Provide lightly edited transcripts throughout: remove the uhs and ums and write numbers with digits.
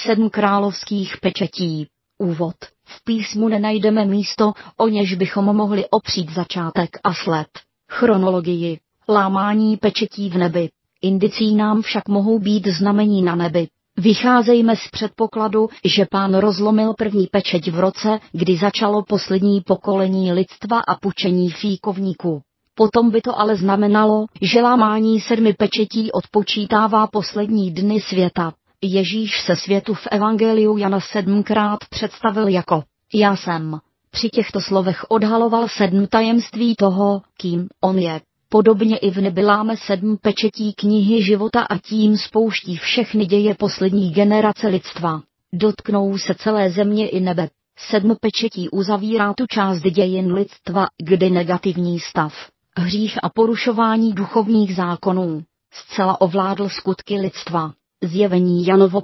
7 královských pečetí. Úvod. V písmu nenajdeme místo, o něž bychom mohli opřít začátek a sled. Chronologii. Lámání pečetí v nebi. Indicí nám však mohou být znamení na nebi. Vycházejme z předpokladu, že Pán rozlomil první pečeť v roce, kdy začalo poslední pokolení lidstva a pučení fíkovníků. Potom by to ale znamenalo, že lámání 7 pečetí odpočítává poslední dny světa. Ježíš se světu v evangeliu Jana 7krát představil jako Já jsem. Při těchto slovech odhaloval 7 tajemství toho, kým on je. Podobně i v nebi láme 7 pečetí knihy života a tím spouští všechny děje poslední generace lidstva. Dotknou se celé země i nebe. 7 pečetí uzavírá tu část dějin lidstva, kdy negativní stav, hřích a porušování duchovních zákonů zcela ovládl skutky lidstva. Zjevení Janovo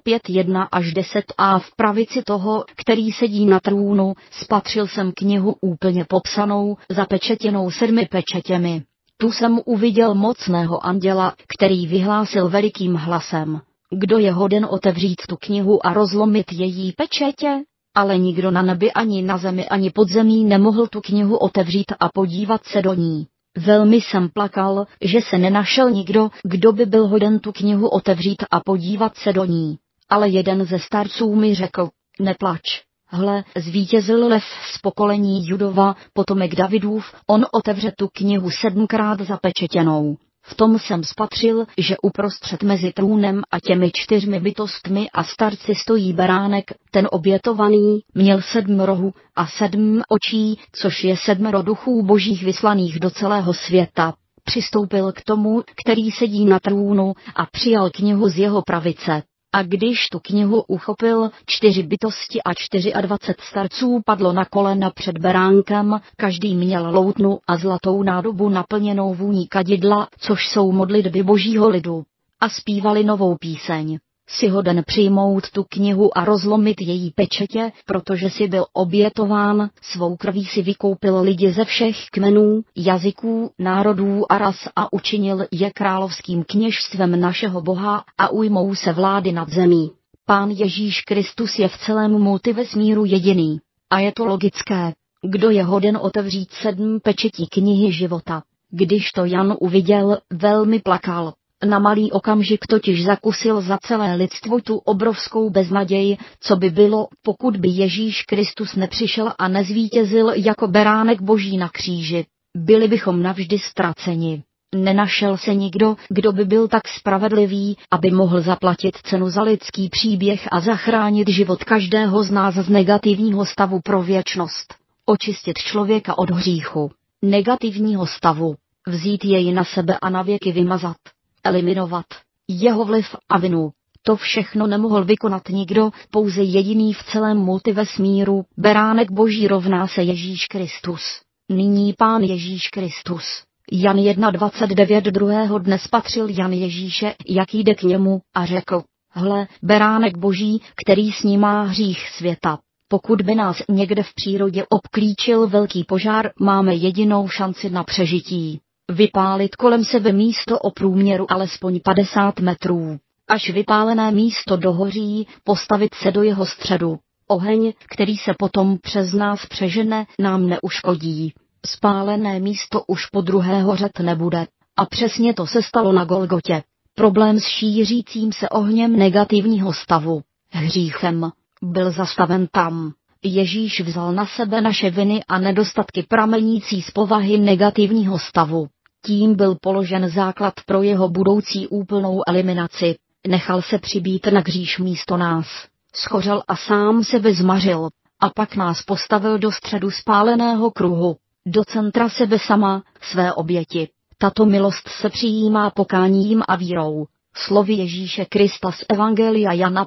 5:1-10 a v pravici toho, který sedí na trůnu, spatřil jsem knihu úplně popsanou, zapečetěnou 7 pečetěmi. Tu jsem uviděl mocného anděla, který vyhlásil velikým hlasem: Kdo je hoden otevřít tu knihu a rozlomit její pečetě? Ale nikdo na nebi ani na zemi ani pod zemí nemohl tu knihu otevřít a podívat se do ní. Velmi jsem plakal, že se nenašel nikdo, kdo by byl hoden tu knihu otevřít a podívat se do ní. Ale jeden ze starců mi řekl: Neplač. Hle, zvítězil lev z pokolení Judova, potomek Davidův, on otevře tu knihu 7krát zapečetěnou. V tom jsem spatřil, že uprostřed mezi trůnem a těmi 4 bytostmi a starci stojí beránek, ten obětovaný, měl 7 rohů a 7 očí, což je 7 duchů božích vyslaných do celého světa. Přistoupil k tomu, který sedí na trůnu, a přijal knihu z jeho pravice. A když tu knihu uchopil, 4 bytosti a 24 starců padlo na kolena před beránkem, každý měl loutnu a zlatou nádobu naplněnou vůní kadidla, což jsou modlitby božího lidu. A zpívali novou píseň. Si hoden přijmout tu knihu a rozlomit její pečetě, protože si byl obětován, svou krví si vykoupil lidi ze všech kmenů, jazyků, národů a ras a učinil je královským kněžstvem našeho Boha a ujmou se vlády nad zemí. Pán Ježíš Kristus je v celém multivesmíru jediný. A je to logické. Kdo je hoden otevřít 7 pečetí knihy života? Když to Jan uviděl, velmi plakal. Na malý okamžik totiž zakusil za celé lidstvo tu obrovskou beznaděj, co by bylo, pokud by Ježíš Kristus nepřišel a nezvítězil jako beránek boží na kříži. Byli bychom navždy ztraceni. Nenašel se nikdo, kdo by byl tak spravedlivý, aby mohl zaplatit cenu za lidský příběh a zachránit život každého z nás z negativního stavu pro věčnost. Očistit člověka od hříchu, negativního stavu, vzít jej na sebe a navěky vymazat. Eliminovat jeho vliv a vinu. To všechno nemohl vykonat nikdo, pouze jediný v celém multivesmíru, beránek boží rovná se Ježíš Kristus. Nyní Pán Ježíš Kristus. Jan 1:29 druhého dne spatřil Jan Ježíše, jak jde k němu, a řekl: Hle, beránek boží, který snímá hřích světa. Pokud by nás někde v přírodě obklíčil velký požár, máme jedinou šanci na přežití. Vypálit kolem sebe místo o průměru alespoň 50 metrů. Až vypálené místo dohoří, postavit se do jeho středu. Oheň, který se potom přes nás přežene, nám neuškodí. Spálené místo už po druhé hořet nebude. A přesně to se stalo na Golgotě. Problém s šířícím se ohněm negativního stavu, hříchem, byl zastaven tam. Ježíš vzal na sebe naše viny a nedostatky pramenící z povahy negativního stavu. Tím byl položen základ pro jeho budoucí úplnou eliminaci. Nechal se přibít na kříž místo nás. Schořel a sám sebe zmařil. A pak nás postavil do středu spáleného kruhu. Do centra sebe sama, své oběti. Tato milost se přijímá pokáním a vírou. Slovy Ježíše Krista z Evangelia Jana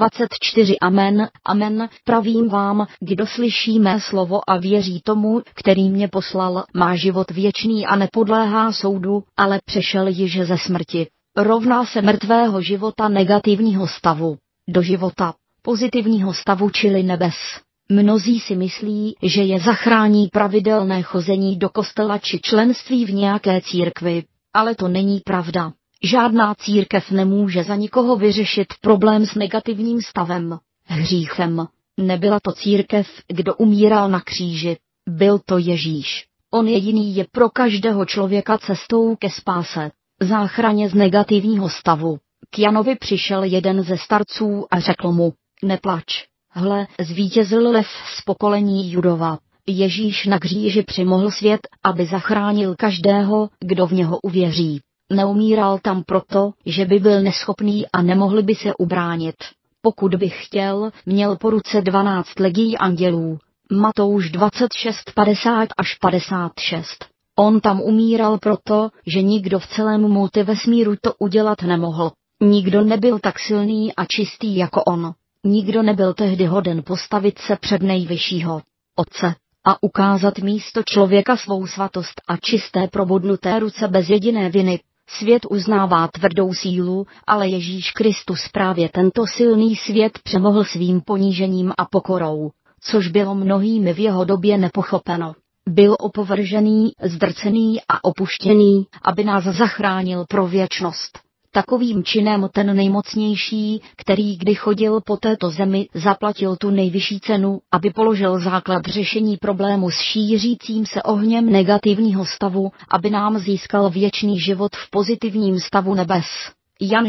5:24 Amen, amen, pravím vám, kdo slyší mé slovo a věří tomu, který mě poslal, má život věčný a nepodléhá soudu, ale přešel již ze smrti. Rovná se mrtvého života negativního stavu, do života pozitivního stavu, čili nebes. Mnozí si myslí, že je zachrání pravidelné chození do kostela či členství v nějaké církvi, ale to není pravda. Žádná církev nemůže za nikoho vyřešit problém s negativním stavem, hříchem. Nebyla to církev, kdo umíral na kříži. Byl to Ježíš. On jediný je pro každého člověka cestou ke spáse, záchraně z negativního stavu. K Janovi přišel jeden ze starců a řekl mu: neplač. Hle, zvítězil lev z pokolení Judova. Ježíš na kříži přimohl svět, aby zachránil každého, kdo v něho uvěří. Neumíral tam proto, že by byl neschopný a nemohli by se ubránit. Pokud by chtěl, měl po ruce 12 legií andělů. Matouš 26:50-56. On tam umíral proto, že nikdo v celém multivesmíru to udělat nemohl. Nikdo nebyl tak silný a čistý jako on. Nikdo nebyl tehdy hoden postavit se před nejvyššího Otce a ukázat místo člověka svou svatost a čisté probodnuté ruce bez jediné viny. Svět uznává tvrdou sílu, ale Ježíš Kristus právě tento silný svět přemohl svým ponížením a pokorou, což bylo mnohými v jeho době nepochopeno. Byl opovržený, zdrcený a opuštěný, aby nás zachránil pro věčnost. Takovým činem ten nejmocnější, který kdy chodil po této zemi, zaplatil tu nejvyšší cenu, aby položil základ řešení problému s šířícím se ohněm negativního stavu, aby nám získal věčný život v pozitivním stavu nebes. Jan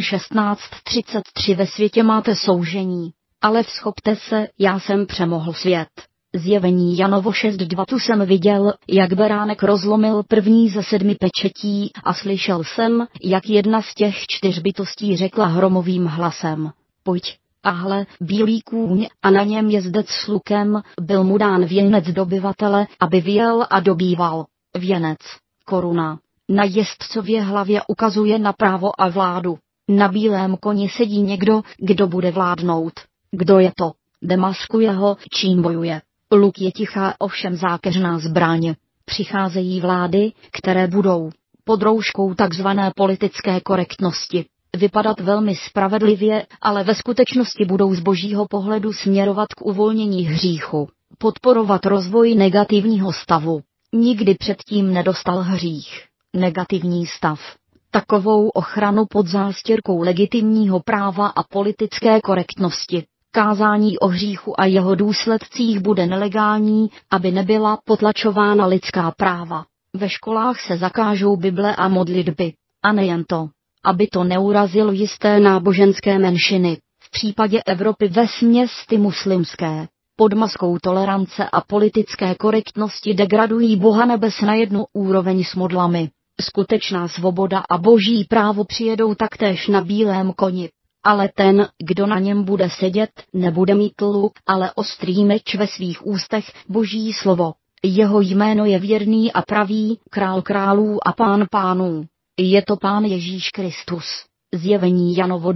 16:33. Ve světě máte soužení, ale vzchopte se, já jsem přemohl svět. Zjevení Janovo 6:2. Tu jsem viděl, jak beránek rozlomil první ze 7 pečetí a slyšel jsem, jak jedna z těch 4 bytostí řekla hromovým hlasem: pojď. A hle, bílý kůň a na něm jezdec s lukem, byl mu dán věnec dobyvatele, aby vyjel a dobýval. Věnec, koruna, na jezdcově hlavě ukazuje na právo a vládu. Na bílém koni sedí někdo, kdo bude vládnout. Kdo je to? Demaskuje ho, čím bojuje. Luk je tichá, ovšem zákeřná zbraň. Přicházejí vlády, které budou pod rouškou takzvané politické korektnosti vypadat velmi spravedlivě, ale ve skutečnosti budou z božího pohledu směrovat k uvolnění hříchu, podporovat rozvoj negativního stavu. Nikdy předtím nedostal hřích negativní stav takovou ochranu pod zástěrkou legitimního práva a politické korektnosti. Kázání o hříchu a jeho důsledcích bude nelegální, aby nebyla potlačována lidská práva. Ve školách se zakážou Bible a modlitby. A nejen to, aby to neurazilo jisté náboženské menšiny. V případě Evropy vesměs ty muslimské, pod maskou tolerance a politické korektnosti degradují Boha nebes na jednu úroveň s modlami. Skutečná svoboda a boží právo přijedou taktéž na bílém koni. Ale ten, kdo na něm bude sedět, nebude mít luk, ale ostrý meč ve svých ústech, boží slovo. Jeho jméno je věrný a pravý, král králů a pán pánů. Je to pán Ježíš Kristus. Zjevení Janovo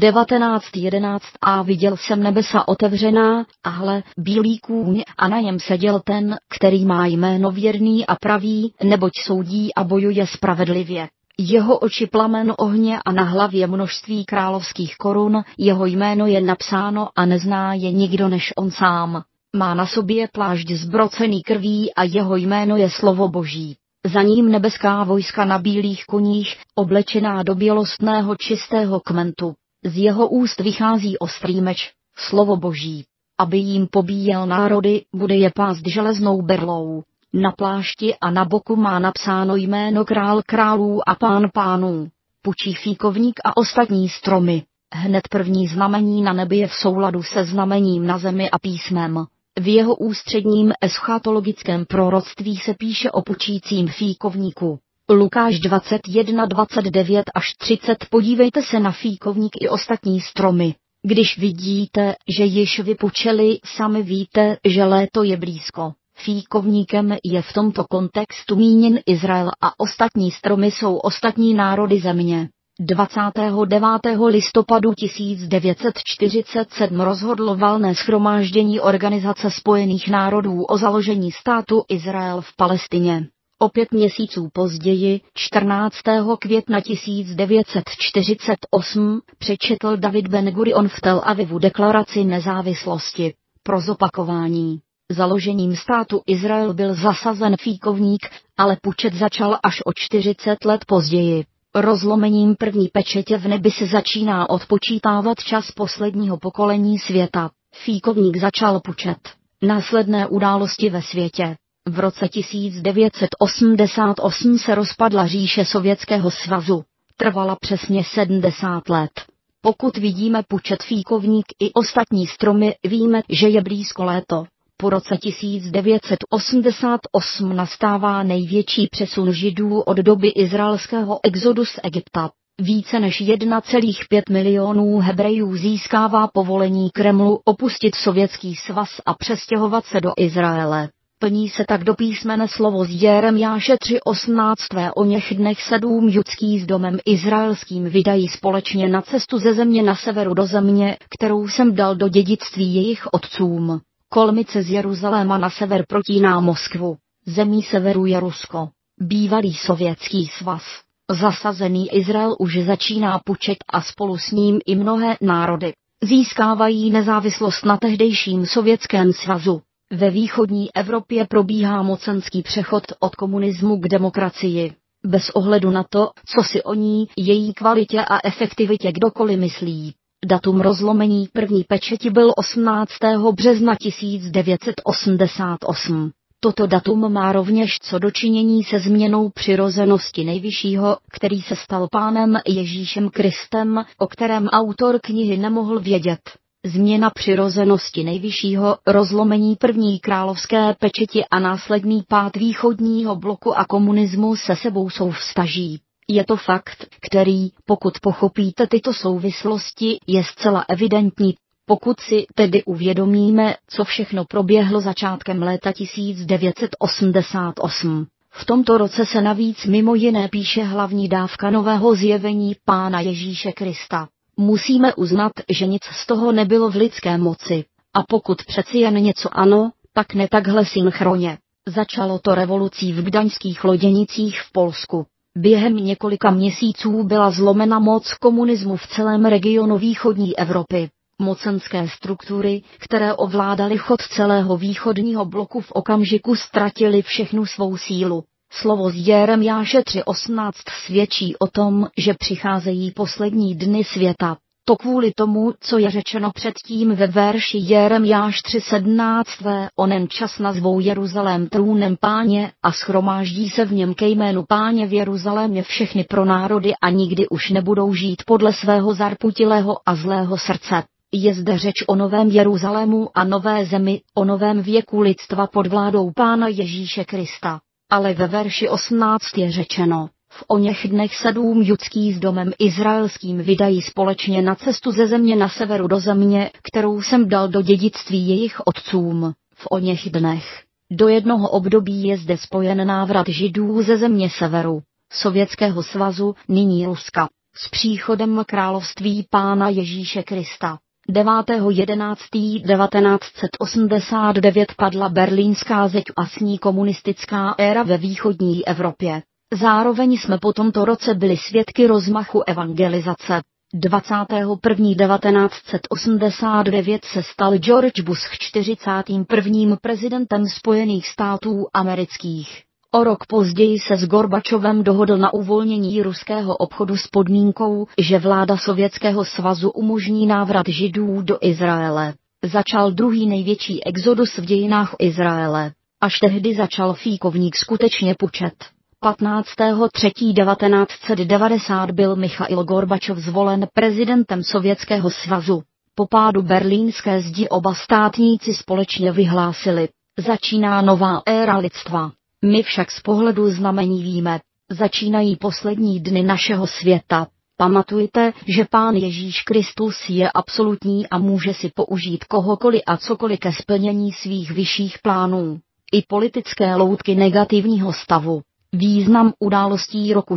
19:11. A viděl jsem nebesa otevřená, a hle, bílý kůň, a na něm seděl ten, který má jméno věrný a pravý, neboť soudí a bojuje spravedlivě. Jeho oči plamen ohně a na hlavě množství královských korun, jeho jméno je napsáno a nezná je nikdo než on sám. Má na sobě plášť zbrocený krví a jeho jméno je slovo Boží. Za ním nebeská vojska na bílých koních, oblečená do bělostného čistého kmentu. Z jeho úst vychází ostrý meč, slovo Boží. Aby jím pobíjel národy, bude je pást železnou berlou. Na plášti a na boku má napsáno jméno král králů a pán pánů. Pučí fíkovník a ostatní stromy. Hned první znamení na nebi je v souladu se znamením na zemi a písmem. V jeho ústředním eschatologickém proroctví se píše o pučícím fíkovníku. Lukáš 21:29-30. Podívejte se na fíkovník i ostatní stromy. Když vidíte, že již vypučeli, sami víte, že léto je blízko. Fíkovníkem je v tomto kontextu míněn Izrael a ostatní stromy jsou ostatní národy země. 29. listopadu 1947 rozhodlo valné shromáždění Organizace spojených národů o založení státu Izrael v Palestině. O 5 měsíců později, 14. května 1948, přečetl David Ben-Gurion v Tel Avivu deklaraci nezávislosti. Pro zopakování. Založením státu Izrael byl zasazen fíkovník, ale pučet začal až o 40 let později. Rozlomením první pečetě v nebi se začíná odpočítávat čas posledního pokolení světa. Fíkovník začal pučet. Následné události ve světě. V roce 1988 se rozpadla říše Sovětského svazu. Trvala přesně 70 let. Pokud vidíme pučet fíkovník i ostatní stromy, víme, že je blízko léto. Po roce 1988 nastává největší přesun Židů od doby izraelského exodu z Egypta. Více než 1,5 milionů Hebrejů získává povolení Kremlu opustit Sovětský svaz a přestěhovat se do Izraele. Plní se tak do písmene slovo z Jeremiáše 3:18: O něch dnech 7 judský s domem izraelským vydají společně na cestu ze země na severu do země, kterou jsem dal do dědictví jejich otcům. Kolmice z Jeruzaléma na sever protíná Moskvu. Zemí severu je Rusko. Bývalý Sovětský svaz. Zasazený Izrael už začíná pučet a spolu s ním i mnohé národy. Získávají nezávislost na tehdejším Sovětském svazu. Ve východní Evropě probíhá mocenský přechod od komunismu k demokracii. Bez ohledu na to, co si o ní, její kvalitě a efektivitě kdokoliv myslí. Datum rozlomení první pečeti byl 18. března 1988. Toto datum má rovněž co dočinění se změnou přirozenosti Nejvyššího, který se stal Pánem Ježíšem Kristem, o kterém autor knihy nemohl vědět. Změna přirozenosti Nejvyššího, rozlomení první královské pečeti a následný pád východního bloku a komunismu se sebou souvztaží. Je to fakt, který, pokud pochopíte tyto souvislosti, je zcela evidentní. Pokud si tedy uvědomíme, co všechno proběhlo začátkem léta 1988. V tomto roce se navíc mimo jiné píše hlavní dávka nového zjevení Pána Ježíše Krista. Musíme uznat, že nic z toho nebylo v lidské moci. A pokud přeci jen něco ano, tak ne takhle synchronně. Začalo to revolucí v gdaňských Loděnicích v Polsku. Během několika měsíců byla zlomena moc komunismu v celém regionu východní Evropy. Mocenské struktury, které ovládaly chod celého východního bloku, v okamžiku ztratily všechnu svou sílu. Slovo z Jeremiáše 3:18 svědčí o tom, že přicházejí poslední dny světa. To kvůli tomu, co je řečeno předtím ve verši Jeremiáš 3:17: Onen čas nazvou Jeruzalém trůnem Páně a shromáždí se v něm ke jménu Páně v Jeruzalémě všechny pronárody a nikdy už nebudou žít podle svého zarputilého a zlého srdce. Je zde řeč o novém Jeruzalému a nové zemi, o novém věku lidstva pod vládou Pána Ježíše Krista. Ale ve verši 18 je řečeno: v oněch dnech 7 judský s domem izraelským vydají společně na cestu ze země na severu do země, kterou jsem dal do dědictví jejich otcům. V oněch dnech. Do jednoho období je zde spojen návrat Židů ze země severu, Sovětského svazu, nyní Ruska, s příchodem království Pána Ježíše Krista. 9.11.1989 padla berlínská zeď a s ní komunistická éra ve východní Evropě. Zároveň jsme po tomto roce byli svědky rozmachu evangelizace. 21.1989 se stal George Bush 41. prezidentem Spojených států amerických. O rok později se s Gorbačovem dohodl na uvolnění ruského obchodu s podmínkou, že vláda Sovětského svazu umožní návrat Židů do Izraele. Začal druhý největší exodus v dějinách Izraele. Až tehdy začal fíkovník skutečně pučet. 15.3.1990 byl Michail Gorbačov zvolen prezidentem Sovětského svazu. Po pádu berlínské zdi oba státníci společně vyhlásili: začíná nová éra lidstva. My však z pohledu znamení víme: začínají poslední dny našeho světa. Pamatujte, že Pán Ježíš Kristus je absolutní a může si použít kohokoliv a cokoliv ke splnění svých vyšších plánů. I politické loutky negativního stavu. Význam událostí roku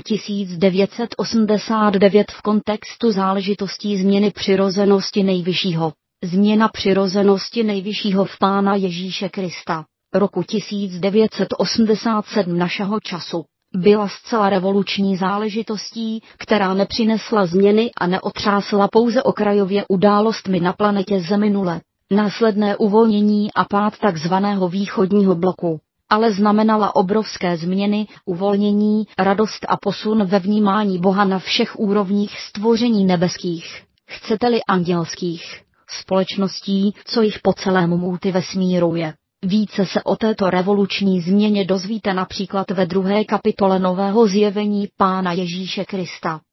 1989 v kontextu záležitostí změny přirozenosti Nejvyššího. Změna přirozenosti Nejvyššího v Pána Ježíše Krista roku 1987 našeho času byla zcela revoluční záležitostí, která nepřinesla změny a neotřásla pouze okrajově událostmi na planetě Zemi nule. Následné uvolnění a pád takzvaného východního bloku ale znamenala obrovské změny, uvolnění, radost a posun ve vnímání Boha na všech úrovních stvoření nebeských, chcete-li andělských, společností, co jich po celém multivesmíru je. Více se o této revoluční změně dozvíte například ve 2. kapitole Nového zjevení Pána Ježíše Krista.